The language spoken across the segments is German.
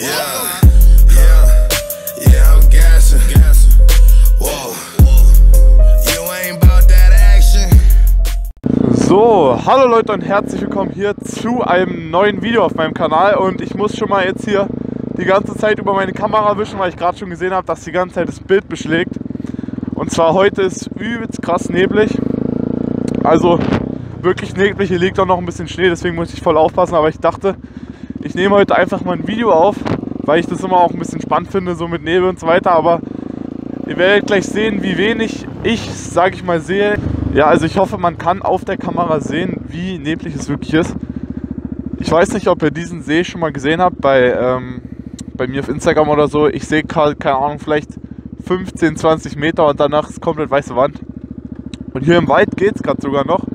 Yeah, I'm gassing. Whoa, you ain't about that action. So, hallo Leute und herzlich willkommen hier zu einem neuen Video auf meinem Kanal. Und ich muss schon mal jetzt hier die ganze Zeit über meine Kamera wischen, weil ich gerade schon gesehen habe, dass die ganze Zeit das Bild beschlägt. Und zwar heute ist übelst krass neblig. Also wirklich neblig, hier liegt auch noch ein bisschen Schnee, deswegen muss ich voll aufpassen. Aber ich dachte, ich nehme heute einfach mal ein Video auf, weil ich das immer auch ein bisschen spannend finde, so mit Nebel und so weiter. Aber ihr werdet gleich sehen, wie wenig ich, sage ich mal, sehe. Ja, also ich hoffe, man kann auf der Kamera sehen, wie neblig es wirklich ist. Ich weiß nicht, ob ihr diesen See schon mal gesehen habt bei mir auf Instagram oder so. Ich sehe gerade, keine Ahnung, vielleicht 15, 20 Meter und danach ist komplett weiße Wand. Und hier im Wald geht es gerade sogar noch.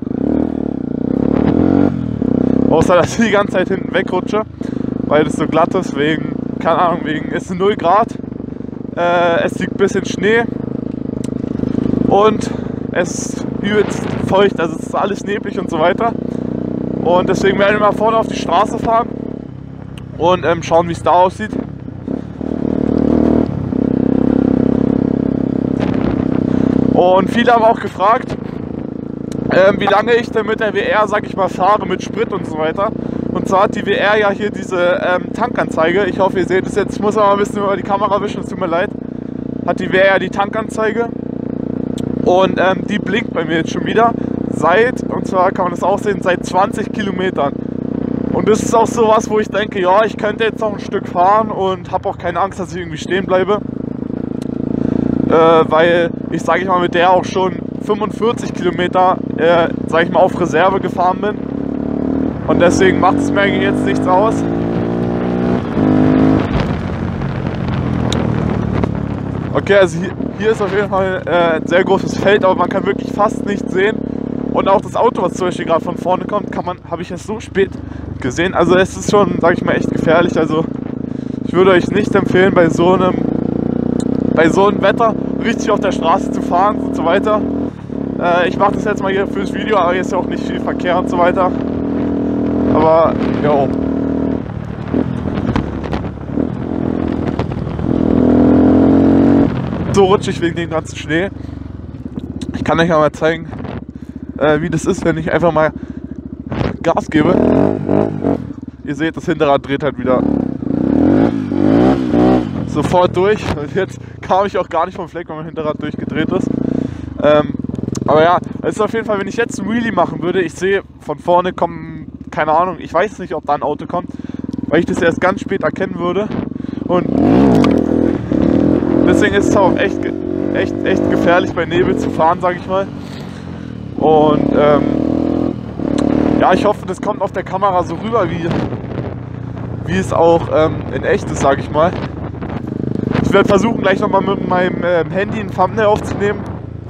Außer, dass ich die ganze Zeit hinten wegrutsche, weil das so glatt ist, wegen, keine Ahnung, es sind 0 Grad. Es liegt ein bisschen Schnee und es ist übelst feucht, also es ist alles neblig und so weiter. Und deswegen werden wir mal vorne auf die Straße fahren und schauen, wie es da aussieht. Und viele haben auch gefragt, wie lange ich denn mit der WR, sag ich mal, fahre mit Sprit und so weiter. Und zwar hat die WR ja hier diese Tankanzeige. Ich hoffe, ihr seht es jetzt. Ich muss aber ein bisschen über die Kamera wischen, es tut mir leid. Hat die WR ja die Tankanzeige. Und die blinkt bei mir jetzt schon wieder. Und zwar kann man das auch sehen, seit 20 Kilometern. Und das ist auch sowas, wo ich denke, ja, ich könnte jetzt noch ein Stück fahren und habe auch keine Angst, dass ich irgendwie stehen bleibe. Weil ich, sage ich mal, mit der auch schon 45 Kilometer, sage ich mal, auf Reserve gefahren bin. Und deswegen macht es mir eigentlich jetzt nichts aus. Okay, also hier ist auf jeden Fall ein sehr großes Feld, aber man kann wirklich fast nichts sehen. Und auch das Auto, was zum Beispiel gerade von vorne kommt, habe ich erst so spät gesehen. Also es ist schon, sage ich mal, echt gefährlich. Also ich würde euch nicht empfehlen, bei so einem Wetter richtig auf der Straße zu fahren und so weiter. Ich mache das jetzt mal hier fürs Video, aber hier ist ja auch nicht viel Verkehr und so weiter. Aber, jo. So rutschig wegen dem ganzen Schnee. Ich kann euch mal zeigen, wie das ist, wenn ich einfach mal Gas gebe. Ihr seht, das Hinterrad dreht halt wieder sofort durch. Und jetzt kam ich auch gar nicht vom Fleck, weil mein Hinterrad durchgedreht ist. Aber ja, es ist auf jeden Fall, wenn ich jetzt ein Wheelie machen würde, ich sehe von vorne kommen, keine Ahnung, ich weiß nicht, ob da ein Auto kommt, weil ich das erst ganz spät erkennen würde. Und deswegen ist es auch echt gefährlich bei Nebel zu fahren, sage ich mal. Und ja, ich hoffe, das kommt auf der Kamera so rüber, wie es auch in echt ist, sage ich mal. Ich werde versuchen, gleich nochmal mit meinem Handy ein Thumbnail aufzunehmen.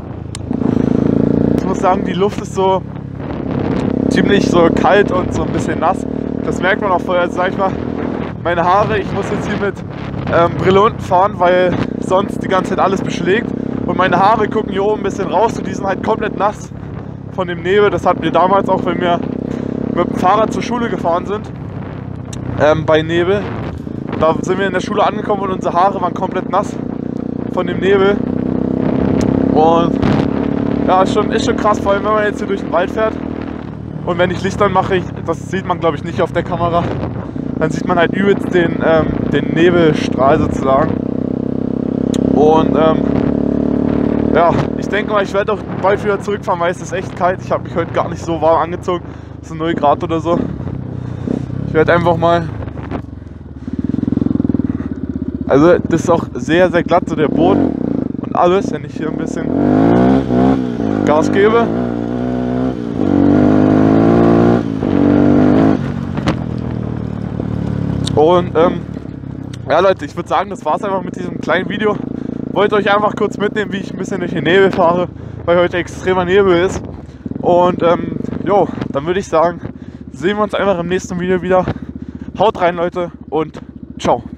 Ich muss sagen, die Luft ist so ziemlich so kalt und so ein bisschen nass. Das merkt man auch vorher, also sag ich mal, meine Haare, ich muss jetzt hier mit Brille unten fahren, weil sonst die ganze Zeit alles beschlägt. Und meine Haare gucken hier oben ein bisschen raus und die sind halt komplett nass von dem Nebel. Das hatten wir damals auch, wenn wir mit dem Fahrrad zur Schule gefahren sind, bei Nebel. Da sind wir in der Schule angekommen und unsere Haare waren komplett nass von dem Nebel. Und ja, ist schon krass, vor allem wenn man jetzt hier durch den Wald fährt. Und wenn ich Licht dann mache, das sieht man glaube ich nicht auf der Kamera, dann sieht man halt übelst den Nebelstrahl sozusagen. Und ja, ich denke mal, ich werde auch bald wieder zurückfahren, weil es ist echt kalt. Ich habe mich heute gar nicht so warm angezogen, es sind 0 Grad oder so. Ich werde einfach mal... Also das ist auch sehr, sehr glatt, so der Boden und alles, wenn ich hier ein bisschen Gas gebe. Und ja Leute, ich würde sagen, das war es einfach mit diesem kleinen Video. Wollte euch einfach kurz mitnehmen, wie ich ein bisschen durch den Nebel fahre, weil heute extremer Nebel ist. Und jo, dann würde ich sagen, sehen wir uns einfach im nächsten Video wieder. Haut rein Leute und ciao.